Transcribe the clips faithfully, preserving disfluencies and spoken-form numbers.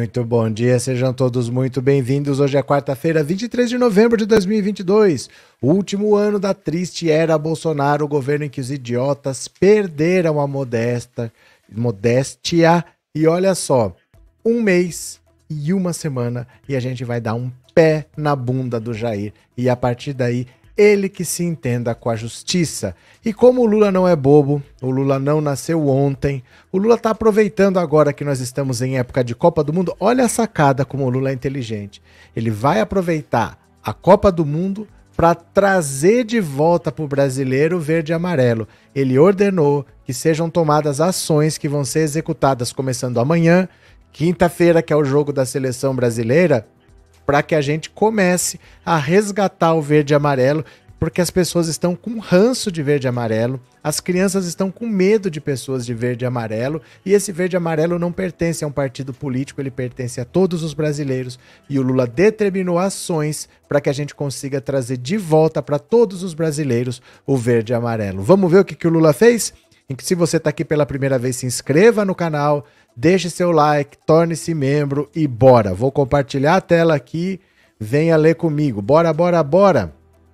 Muito bom dia, sejam todos muito bem-vindos. Hoje é quarta-feira, vinte e três de novembro de dois mil e vinte e dois, o último ano da triste era Bolsonaro, o governo em que os idiotas perderam a modesta, modéstia. E olha só, um mês e uma semana e a gente vai dar um pé na bunda do Jair. E a partir daí, ele que se entenda com a justiça. E como o Lula não é bobo, o Lula não nasceu ontem, o Lula está aproveitando agora que nós estamos em época de Copa do Mundo. Olha a sacada como o Lula é inteligente. Ele vai aproveitar a Copa do Mundo para trazer de volta para o brasileiro verde e amarelo. Ele ordenou que sejam tomadas ações que vão ser executadas começando amanhã, quinta-feira, que é o jogo da seleção brasileira, para que a gente comece a resgatar o verde e amarelo, porque as pessoas estão com ranço de verde e amarelo, as crianças estão com medo de pessoas de verde e amarelo, e esse verde e amarelo não pertence a um partido político, ele pertence a todos os brasileiros, e o Lula determinou ações para que a gente consiga trazer de volta para todos os brasileiros o verde e amarelo. Vamos ver o que, que o Lula fez? Em que, se você está aqui pela primeira vez, se inscreva no canal, deixe seu like, torne-se membro e bora. Vou compartilhar a tela aqui, venha ler comigo. Bora, bora, bora.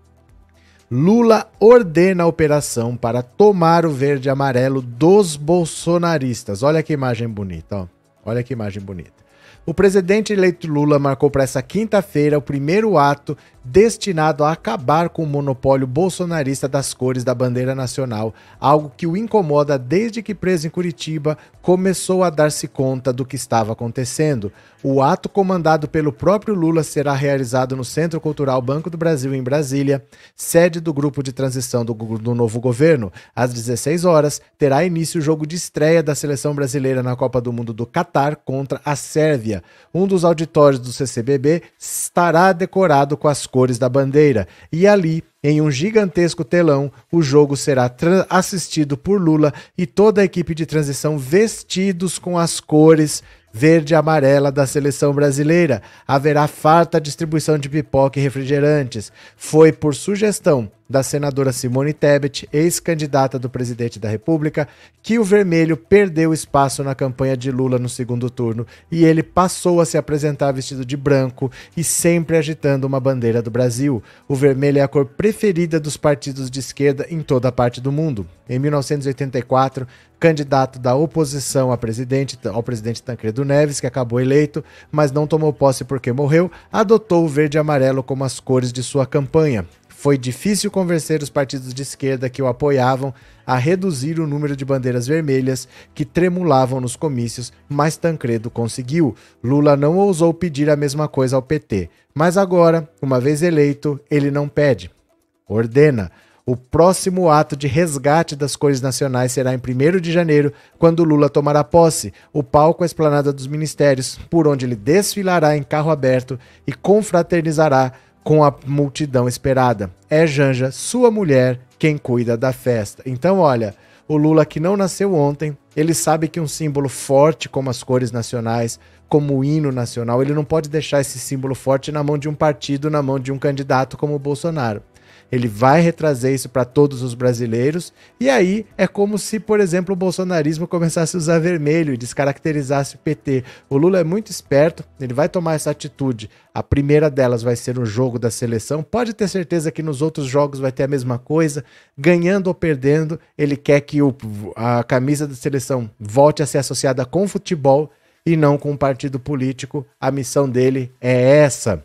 Lula ordena a operação para tomar o verde e amarelo dos bolsonaristas. Olha que imagem bonita, ó. Olha que imagem bonita. O presidente eleito Lula marcou para essa quinta-feira o primeiro ato destinado a acabar com o monopólio bolsonarista das cores da bandeira nacional, algo que o incomoda desde que, preso em Curitiba, começou a dar-se conta do que estava acontecendo. O ato, comandado pelo próprio Lula, será realizado no Centro Cultural Banco do Brasil, em Brasília, sede do grupo de transição do, do novo governo. Às dezesseis horas, terá início o jogo de estreia da seleção brasileira na Copa do Mundo do Catar contra a Sérvia. Um dos auditórios do C C B B estará decorado com as cores da bandeira, e ali, em um gigantesco telão, o jogo será assistido por Lula e toda a equipe de transição vestidos com as cores verde e amarela da seleção brasileira. Haverá farta distribuição de pipoca e refrigerantes. Foi por sugestão da senadora Simone Tebet, ex-candidata do presidente da República, que o vermelho perdeu espaço na campanha de Lula no segundo turno e ele passou a se apresentar vestido de branco e sempre agitando uma bandeira do Brasil. O vermelho é a cor preferida dos partidos de esquerda em toda a parte do mundo. Em mil novecentos e oitenta e quatro, candidato da oposição a presidente, ao presidente Tancredo Neves, que acabou eleito, mas não tomou posse porque morreu, adotou o verde e amarelo como as cores de sua campanha. Foi difícil convencer os partidos de esquerda que o apoiavam a reduzir o número de bandeiras vermelhas que tremulavam nos comícios, mas Tancredo conseguiu. Lula não ousou pedir a mesma coisa ao P T, mas agora, uma vez eleito, ele não pede, ordena. O próximo ato de resgate das cores nacionais será em primeiro de janeiro, quando Lula tomará posse. O palco é a Esplanada dos Ministérios, por onde ele desfilará em carro aberto e confraternizará com a multidão esperada. É Janja, sua mulher, quem cuida da festa. Então, olha, o Lula, que não nasceu ontem, ele sabe que um símbolo forte como as cores nacionais, como o hino nacional, ele não pode deixar esse símbolo forte na mão de um partido, na mão de um candidato como o Bolsonaro. Ele vai retrazer isso para todos os brasileiros, e aí é como se, por exemplo, o bolsonarismo começasse a usar vermelho e descaracterizasse o P T. O Lula é muito esperto, ele vai tomar essa atitude. A primeira delas vai ser o jogo da seleção. Pode ter certeza que nos outros jogos vai ter a mesma coisa. Ganhando ou perdendo, ele quer que o, a camisa da seleção volte a ser associada com futebol e não com um partido político. A missão dele é essa.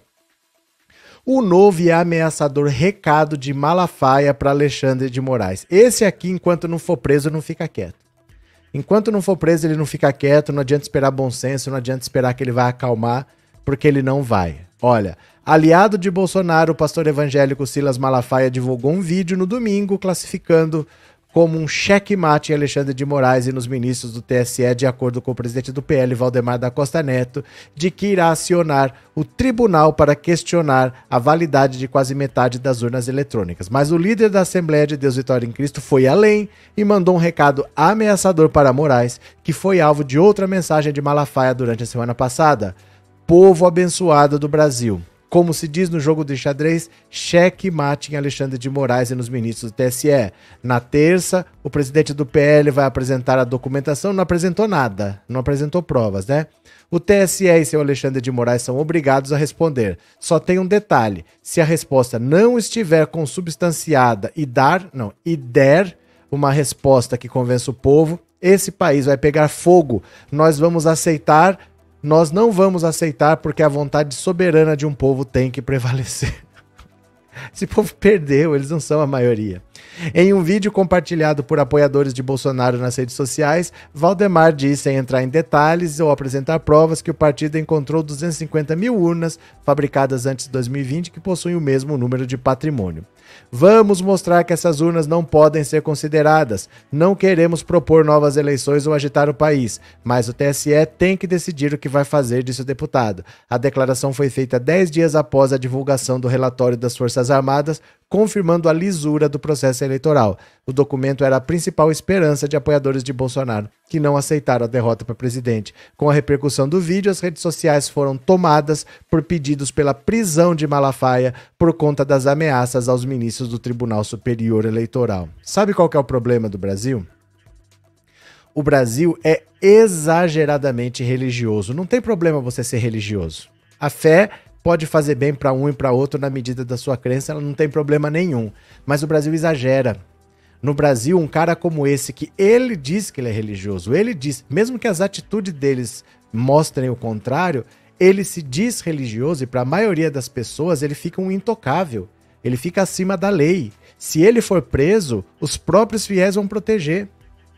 O novo e ameaçador recado de Malafaia para Alexandre de Moraes. Esse aqui, enquanto não for preso, não fica quieto. Enquanto não for preso, ele não fica quieto, não adianta esperar bom senso, não adianta esperar que ele vai acalmar, porque ele não vai. Olha, aliado de Bolsonaro, o pastor evangélico Silas Malafaia divulgou um vídeo no domingo classificando como um checkmate em Alexandre de Moraes e nos ministros do T S E, de acordo com o presidente do P L, Valdemar da Costa Neto, de que irá acionar o tribunal para questionar a validade de quase metade das urnas eletrônicas. Mas o líder da Assembleia de Deus Vitória em Cristo foi além e mandou um recado ameaçador para Moraes, que foi alvo de outra mensagem de Malafaia durante a semana passada. Povo abençoado do Brasil, Como se diz no jogo de xadrez, cheque mate em Alexandre de Moraes e nos ministros do T S E. Na terça, o presidente do P L vai apresentar a documentação, não apresentou nada, não apresentou provas, né? O T S E e seu Alexandre de Moraes são obrigados a responder. Só tem um detalhe, se a resposta não estiver consubstanciada e dar, não, e der uma resposta que convença o povo, esse país vai pegar fogo. Nós vamos aceitar... Nós não vamos aceitar porque a vontade soberana de um povo tem que prevalecer. Esse povo perdeu, eles não são a maioria. Em um vídeo compartilhado por apoiadores de Bolsonaro nas redes sociais, Valdemar disse, sem entrar em detalhes ou apresentar provas, que o partido encontrou duzentas e cinquenta mil urnas fabricadas antes de dois mil e vinte que possuem o mesmo número de patrimônio. Vamos mostrar que essas urnas não podem ser consideradas. Não queremos propor novas eleições ou agitar o país, mas o T S E tem que decidir o que vai fazer, disse o deputado. A declaração foi feita dez dias após a divulgação do relatório das Forças Armadas, confirmando a lisura do processo eleitoral. O documento era a principal esperança de apoiadores de Bolsonaro, que não aceitaram a derrota para presidente. Com a repercussão do vídeo, as redes sociais foram tomadas por pedidos pela prisão de Malafaia por conta das ameaças aos ministros do Tribunal Superior Eleitoral. Sabe qual que é o problema do Brasil? O Brasil é exageradamente religioso. Não tem problema você ser religioso. A fé pode fazer bem para um e para outro na medida da sua crença, ela não tem problema nenhum. Mas o Brasil exagera. No Brasil, um cara como esse, que ele diz que ele é religioso, ele diz, mesmo que as atitudes deles mostrem o contrário, ele se diz religioso e para a maioria das pessoas ele fica um intocável. Ele fica acima da lei. Se ele for preso, os próprios fiéis vão proteger.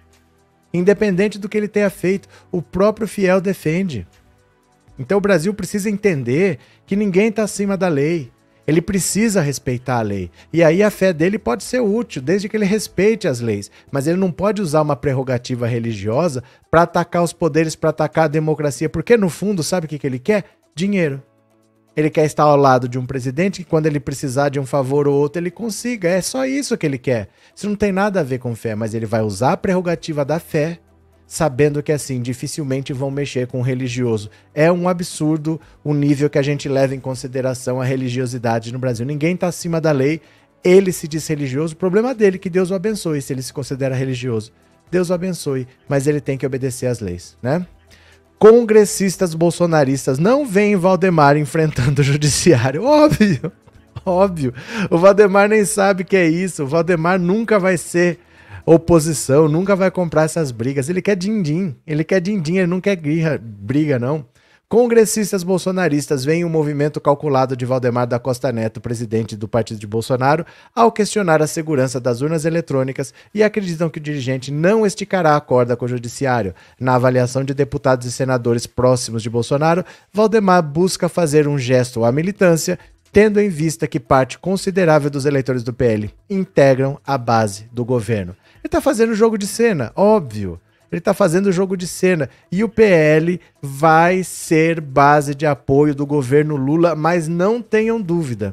Independente do que ele tenha feito, o próprio fiel defende. Então o Brasil precisa entender que ninguém está acima da lei. Ele precisa respeitar a lei. E aí a fé dele pode ser útil, desde que ele respeite as leis. Mas ele não pode usar uma prerrogativa religiosa para atacar os poderes, para atacar a democracia. Porque no fundo, sabe o que, que ele quer? Dinheiro. Ele quer estar ao lado de um presidente que quando ele precisar de um favor ou outro, ele consiga. É só isso que ele quer. Isso não tem nada a ver com fé, mas ele vai usar a prerrogativa da fé, sabendo que assim, dificilmente vão mexer com o religioso. É um absurdo o nível que a gente leva em consideração a religiosidade no Brasil. Ninguém está acima da lei, ele se diz religioso, o problema dele, que Deus o abençoe se ele se considera religioso. Deus o abençoe, mas ele tem que obedecer às leis, né? Congressistas bolsonaristas não veem Valdemar enfrentando o judiciário. Óbvio, óbvio. O Valdemar nem sabe o que é isso. O Valdemar nunca vai ser oposição, nunca vai comprar essas brigas. Ele quer din-din, ele quer din-din, ele não quer guerra, briga, não. Congressistas bolsonaristas veem o movimento calculado de Valdemar da Costa Neto, presidente do partido de Bolsonaro, ao questionar a segurança das urnas eletrônicas e acreditam que o dirigente não esticará a corda com o judiciário. Na avaliação de deputados e senadores próximos de Bolsonaro, Valdemar busca fazer um gesto à militância, tendo em vista que parte considerável dos eleitores do P L integram a base do governo. Ele está fazendo jogo de cena, óbvio. Ele está fazendo jogo de cena. E o P L vai ser base de apoio do governo Lula, mas não tenham dúvida.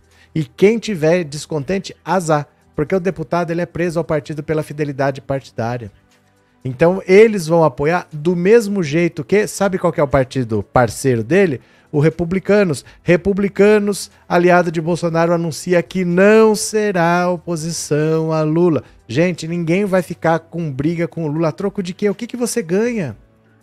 E quem tiver descontente, azar. Porque o deputado ele é preso ao partido pela fidelidade partidária. Então eles vão apoiar do mesmo jeito que... Sabe qual que é o partido parceiro dele? O Republicanos. Republicanos, aliado de Bolsonaro, anuncia que não será oposição a Lula. Gente, ninguém vai ficar com briga com o Lula. A troco de quê? O que, que você ganha?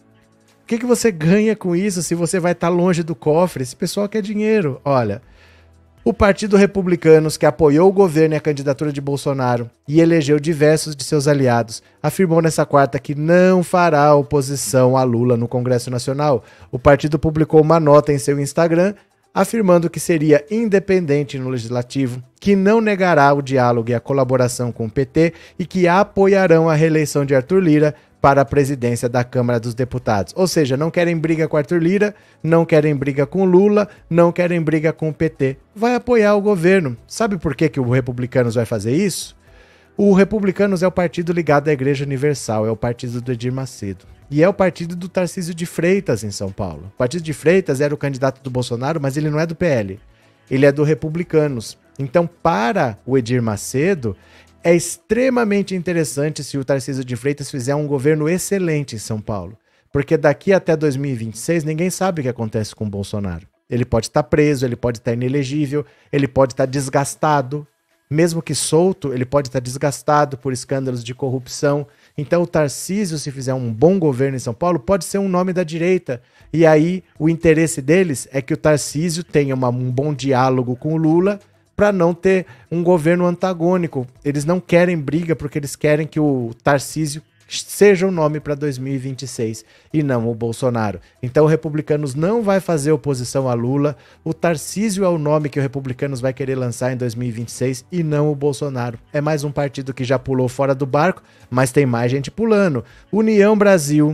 O que, que você ganha com isso se você vai estar longe do cofre? Esse pessoal quer dinheiro. Olha, o Partido Republicanos, que apoiou o governo e a candidatura de Bolsonaro e elegeu diversos de seus aliados, afirmou nessa quarta que não fará oposição a Lula no Congresso Nacional. O partido publicou uma nota em seu Instagram afirmando que seria independente no Legislativo, que não negará o diálogo e a colaboração com o P T e que apoiarão a reeleição de Arthur Lira para a presidência da Câmara dos Deputados. Ou seja, não querem briga com Arthur Lira, não querem briga com Lula, não querem briga com o P T. Vai apoiar o governo. Sabe por que, que o Republicanos vai fazer isso? O Republicanos é o partido ligado à Igreja Universal, é o partido do Edir Macedo. E é o partido do Tarcísio de Freitas em São Paulo. O partido de Freitas era o candidato do Bolsonaro, mas ele não é do P L. Ele é do Republicanos. Então, para o Edir Macedo, é extremamente interessante se o Tarcísio de Freitas fizer um governo excelente em São Paulo. Porque daqui até dois mil e vinte e seis, ninguém sabe o que acontece com o Bolsonaro. Ele pode estar preso, ele pode estar inelegível, ele pode estar desgastado. Mesmo que solto, ele pode estar desgastado por escândalos de corrupção. Então o Tarcísio, se fizer um bom governo em São Paulo, pode ser um nome da direita. E aí o interesse deles é que o Tarcísio tenha uma, um bom diálogo com o Lula para não ter um governo antagônico. Eles não querem briga porque eles querem que o Tarcísio seja o nome para dois mil e vinte e seis e não o Bolsonaro. Então o Republicanos não vai fazer oposição a Lula, o Tarcísio é o nome que o Republicanos vai querer lançar em dois mil e vinte e seis e não o Bolsonaro. É mais um partido que já pulou fora do barco, mas tem mais gente pulando. União Brasil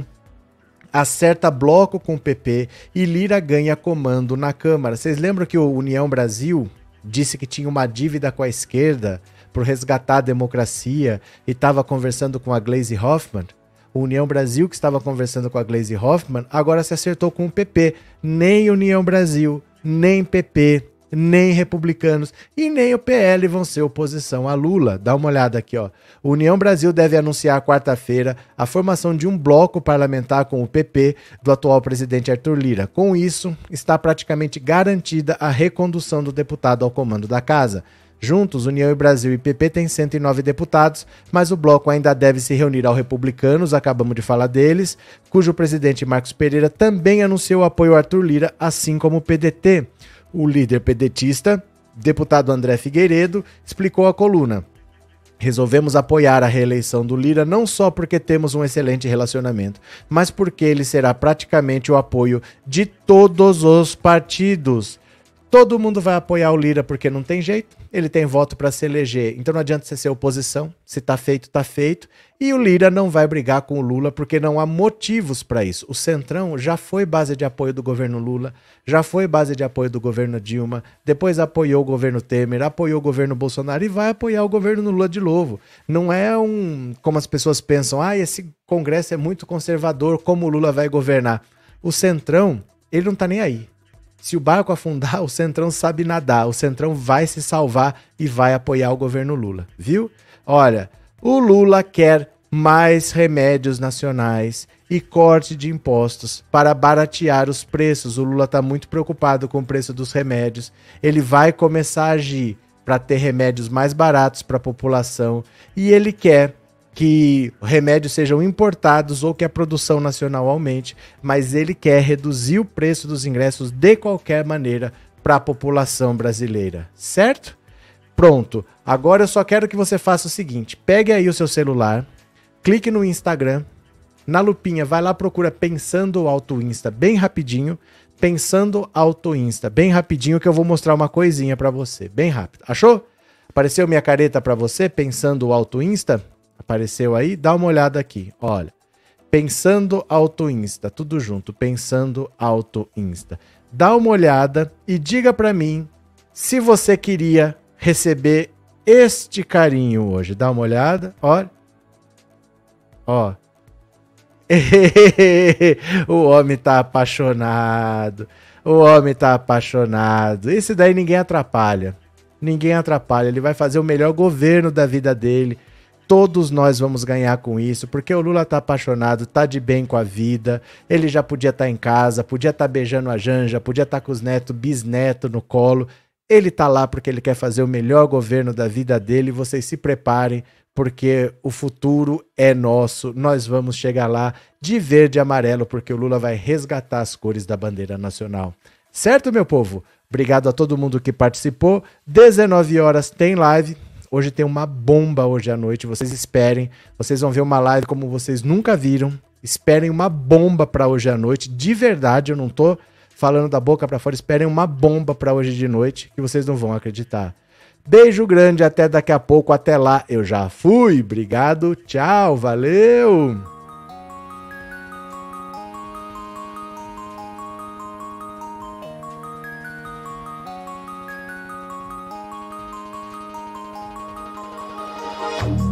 acerta bloco com o P P e Lira ganha comando na Câmara. Vocês lembram que o União Brasil disse que tinha uma dívida com a esquerda por resgatar a democracia e estava conversando com a Gleisi Hoffmann? O União Brasil, que estava conversando com a Gleisi Hoffmann, agora se acertou com o P P. Nem União Brasil, nem P P, nem Republicanos e nem o P L vão ser oposição a Lula. Dá uma olhada aqui, ó. O União Brasil deve anunciar quarta-feira a formação de um bloco parlamentar com o P P do atual presidente Arthur Lira. Com isso, está praticamente garantida a recondução do deputado ao comando da casa. Juntos, União e Brasil e P P têm cento e nove deputados, mas o bloco ainda deve se reunir ao Republicanos, acabamos de falar deles, cujo presidente Marcos Pereira também anunciou apoio a Arthur Lira, assim como o P D T. O líder pedetista, deputado André Figueiredo, explicou à coluna: resolvemos apoiar a reeleição do Lira não só porque temos um excelente relacionamento, mas porque ele será praticamente o apoio de todos os partidos. Todo mundo vai apoiar o Lira porque não tem jeito, ele tem voto para se eleger, então não adianta você ser oposição, se tá feito, tá feito, e o Lira não vai brigar com o Lula porque não há motivos para isso. O Centrão já foi base de apoio do governo Lula, já foi base de apoio do governo Dilma, depois apoiou o governo Temer, apoiou o governo Bolsonaro e vai apoiar o governo Lula de novo. Não é um, como as pessoas pensam, ah, esse Congresso é muito conservador, como o Lula vai governar? O Centrão, ele não tá nem aí. Se o barco afundar, o Centrão sabe nadar. O Centrão vai se salvar e vai apoiar o governo Lula, viu? Olha, o Lula quer mais remédios nacionais e corte de impostos para baratear os preços. O Lula está muito preocupado com o preço dos remédios. Ele vai começar a agir para ter remédios mais baratos para a população e ele quer que remédios sejam importados ou que a produção nacional aumente, mas ele quer reduzir o preço dos ingressos de qualquer maneira para a população brasileira, certo? Pronto, agora eu só quero que você faça o seguinte, pegue aí o seu celular, clique no Instagram, na lupinha, vai lá, procura Pensando Auto Insta, bem rapidinho, Pensando Auto Insta, bem rapidinho que eu vou mostrar uma coisinha para você, bem rápido, achou? Apareceu minha careta para você, Pensando Auto Insta? Apareceu aí? Dá uma olhada aqui, olha. Pensando Auto Insta, tudo junto, Pensando Auto Insta. Dá uma olhada e diga pra mim se você queria receber este carinho hoje. Dá uma olhada, olha. Ó. O homem tá apaixonado. O homem tá apaixonado. Esse daí ninguém atrapalha. Ninguém atrapalha. Ele vai fazer o melhor governo da vida dele. Todos nós vamos ganhar com isso, porque o Lula tá apaixonado, tá de bem com a vida, ele já podia estar em casa, podia estar beijando a Janja, podia estar com os netos, bisneto no colo, ele tá lá porque ele quer fazer o melhor governo da vida dele, vocês se preparem, porque o futuro é nosso, nós vamos chegar lá de verde e amarelo, porque o Lula vai resgatar as cores da bandeira nacional. Certo, meu povo? Obrigado a todo mundo que participou, dezenove horas tem live. Hoje tem uma bomba hoje à noite, vocês esperem, vocês vão ver uma live como vocês nunca viram, esperem uma bomba para hoje à noite, de verdade, eu não tô falando da boca para fora, esperem uma bomba para hoje de noite, que vocês não vão acreditar. Beijo grande, até daqui a pouco, até lá, eu já fui, obrigado, tchau, valeu! Bye.